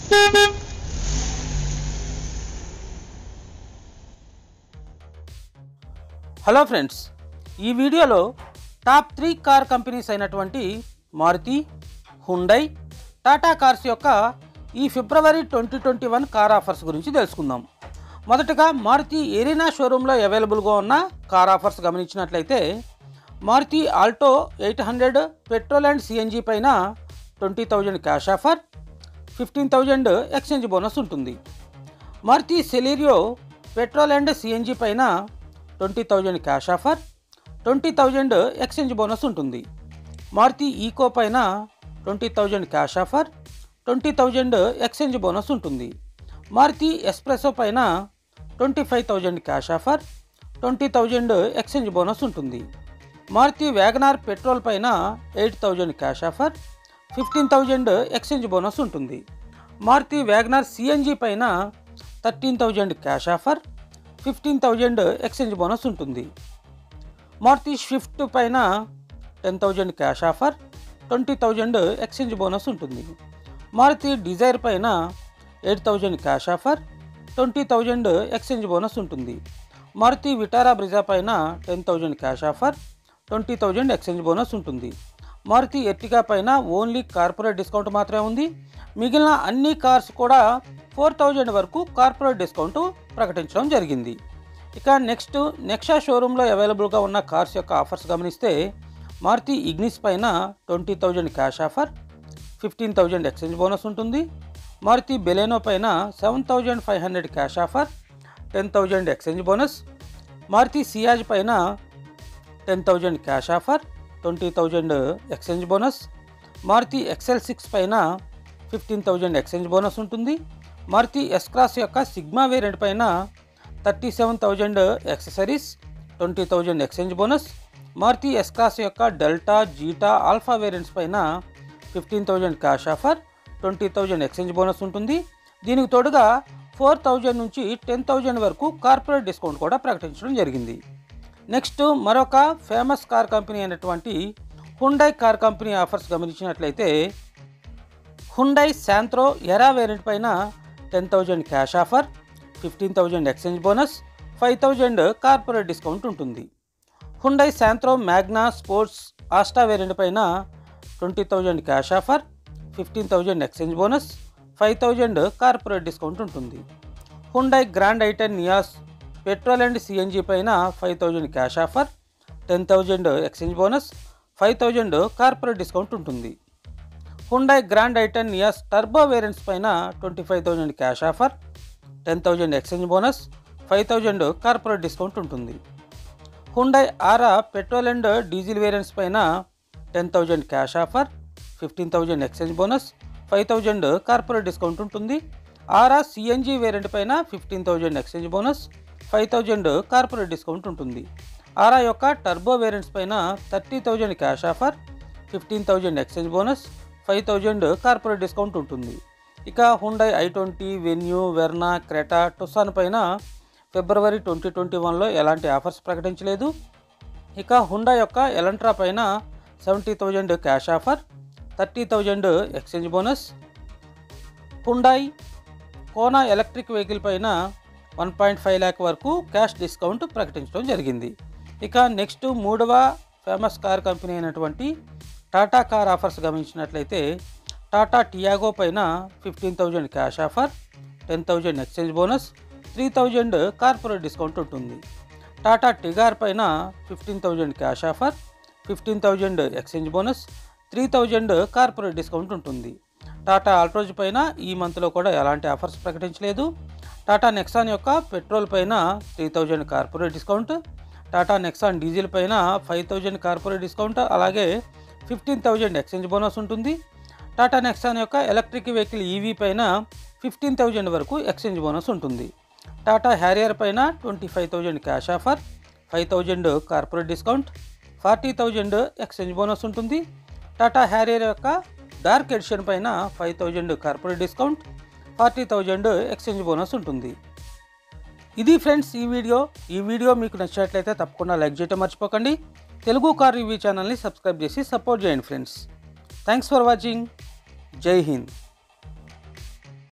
Hello friends, ఈ వీడియోలో top 3 car companies అయినటువంటి మారుతి, హుండై, టాటా కార్స్ యొక్క ఈ ఫిబ్రవరి 2021 కార్ ఆఫర్స్ గురించి తెలుసుకుందాం. మొదటగా మారుతి ఎరీనా షోరూంలో అవైలబుల్గా ఉన్న కార్ ఆఫర్స్ గమనించినట్లయితే Maruti Alto 800 petrol and CNG పైన 20,000 క్యాష్ ఆఫర్, 15,000 ఎక్స్చేంజ్ బోనస్ ఉంటుంది. Maruti Celerio petrol and CNG పైన 20,000 క్యాష్ ఆఫర్, 20,000 ఎక్స్చేంజ్ బోనస్ ఉంటుంది. మారుతి ఈకో పైన 20,000 క్యాష్ ఆఫర్, 20,000 ఎక్స్చేంజ్ బోనస్ ఉంటుంది. మారుతి ఎస్ప్రెసో పైన 25,000 క్యాష్ ఆఫర్, 20,000 ఎక్స్చేంజ్ బోనస్ ఉంటుంది. మారుతి వ్యాగనార్ పెట్రోల్ పైన 8,000 క్యాష్ ఆఫర్, 15,000 ఎక్స్చేంజ్ బోనస్ ఉంటుంది. మారుతి వ్యాగనార్ సిఎన్జి పైన 13,000 క్యాష్ ఆఫర్, 15,000 ఎక్స్చేంజ్ బోనస్ ఉంటుంది. మారుతి స్విఫ్ట్ పైన 10,000 క్యాష్ ఆఫర్, 20,000 ఎక్స్చేంజ్ బోనస్ ఉంటుంది. మారుతి డిజైర్ పైన 8,000 క్యాష్ ఆఫర్, 20,000 ఎక్స్చేంజ్ బోనస్ ఉంటుంది. మారుతి విటారా బ్రిజా పైన 10,000 క్యాష్ ఆఫర్, 20,000 ఎక్స్చేంజ్ బోనస్ ఉంటుంది. మారుతి ఎర్టిగా పైన ఓన్లీ కార్పొరేట్ డిస్కౌంట్ మాత్రమే ఉంది. మిగిలిన అన్ని కార్స్ కూడా 4,000 వరకు కార్పొరేట్ డిస్కౌంట్ ప్రకటించడం జరిగింది. ఇక నెక్స్ట్ నెక్సా షోరూంలో అవైలబుల్గా ఉన్న కార్స్ యొక్క ఆఫర్స్ గమనిస్తే మారుతి ఇగ్నిస్ పైన 20,000 క్యాష్ ఆఫర్, 15,000 ఎక్స్చేంజ్ బోనస్ ఉంటుంది. మారుతి బెలెనో పైన 7,500 cash offer, 10,000 exchange bonus. Maruti Ciaz పైన 10,000 cash offer, 20,000 exchange bonus. Maruti XL6 పైన 15,000 ఎక్స్చేంజ్ బోనస్ ఉంటుంది. మారుతి ఎస్-క్రాస్ యొక్క సిగ్మా వేరియంట్ పైన 37,000 accessories, 20,000 exchange bonus. Maruti S Cross యొక్క డెల్టా, జీటా, ఆల్ఫా వేరియంట్స్ పైన 15,000 క్యాష్ ఆఫర్, 20,000 ఎక్స్చేంజ్ బోనస్ ఉంటుంది. దీనికి తోడుగా 4,000 నుంచి 10,000 వరకు కార్పొరేట్ డిస్కౌంట్ కూడా ప్రకటించడం జరిగింది. నెక్స్ట్ మరొక ఫేమస్ కార్ కంపెనీ అయినటువంటి హుండై కార్ కంపెనీ ఆఫర్స్ గమనించినట్లయితే హుండై శాంత్రో ఎరా వేరియంట్ పైన 10,000 cash offer, 15,000 exchange bonus, 5,000 corporate discount ఉంటుంది. Hyundai Santro Magna Sports Asta variant పైన 20,000 cash offer, 15,000 exchange bonus, 5,000 corporate discount ఉంటుంది. Hyundai Grand i ten Nios petrol and CNG పైన 5,000 cash offer, 10,000 exchange bonus, 5,000 corporate discount ఉంటుంది. Hyundai Grand i ten Nios turbo variants పైన 25,000 cash offer, 10,000 exchange bonus, 5,000 corporate discount ఉంటుంది. Hyundai Aura petrol and diesel variants పైన 10,000 cash offer, 15,000 exchange bonus, 5,000 corporate discount ఉంటుంది. Aura CNG variant పైన 15,000 exchange bonus, 5,000 corporate discount ఉంటుంది. ఆరా యొక్క turbo variants పైన 30,000 cash offer, 15,000 exchange bonus, 5,000 corporate discount ఉంటుంది. ఇక Hyundai i20, Venue, Verna, Creta, Tucson పైన ఫిబ్రవరి 2021లో ఎలాంటి ఆఫర్స్ ప్రకటించలేదు. ఇక హుండై యొక్క ఎలంట్రా పైన 70,000 cash offer, 30,000 exchange bonus. Hyundai Kona electric vehicle పైన 1.5 lakh వరకు క్యాష్ డిస్కౌంట్ ప్రకటించడం జరిగింది. ఇక నెక్స్ట్ మూడవ ఫేమస్ కార్ కంపెనీ అయినటువంటి టాటా కార్ ఆఫర్స్ గమనించినట్లయితే టాటా టియాగో పైన 15,000 cash offer, 10,000 exchange bonus, 3,000 corporate discount ఉంటుంది. టాటా టిగార్ పైన 15,000 cash offer, 15,000 exchange bonus, 3,000 corporate discount ఉంటుంది. టాటా ఆల్ట్రోజ్ పైన ఈ మంత్లో కూడా ఎలాంటి ఆఫర్స్ ప్రకటించలేదు. టాటా నెక్సాన్ యొక్క పెట్రోల్ పైన 3,000 corporate discount, Tata Nexon diesel పైన 5,000 కార్పొరేట్ డిస్కౌంట్, అలాగే 15,000 ఎక్స్చేంజ్ బోనస్ ఉంటుంది. టాటా నెక్సాన్ యొక్క ఎలక్ట్రిక్ వెహికల్ ఈవీ పైన 15,000 వరకు ఎక్స్చేంజ్ బోనస్ ఉంటుంది. టాటా హ్యారియర్ పైన 25,000 cash offer, 5,000 corporate discount, 40,000 exchange bonus ఉంటుంది. టాటా హ్యారియర్ యొక్క డార్క్ ఎడిషన్ పైన 5,000 కార్పొరేట్ డిస్కౌంట్, 40,000 ఎక్స్చేంజ్ బోనస్ ఉంటుంది. ఇది ఫ్రెండ్స్ ఈ వీడియో మీకు నచ్చినట్లయితే తప్పకుండా లైక్ చేయడం మర్చిపోకండి. తెలుగు కార్ రివ్యూ ఛానల్ని సబ్స్క్రైబ్ చేసి సపోర్ట్ చేయండి ఫ్రెండ్స్. Thanks for watching. జై హింద్.